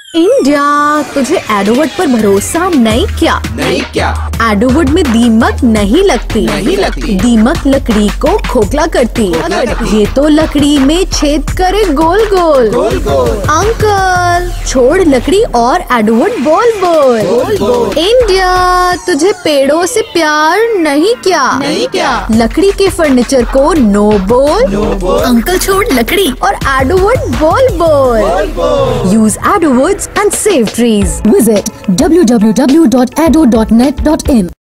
India, तुझे एडोवर्ड पर भरोसा नहीं क्या? नहीं क्या? एडोवर्ड में दीमक नहीं लगती। दीमक लकड़ी को खोखला करती। ये तो लकड़ी में छेद करे गोल गोल। अंकल छोड़ लकड़ी और एडोवर्ड बोल बोल। इंडिया, तुझे पेड़ों से प्यार नहीं क्या? नहीं क्या? लकड़ी के फर्नीचर को नो बोल। अंकल छोड़ लकड़ी और एडोवर्ड बोल बोल। Use Edwards and save trees. Visit www.ado.net.in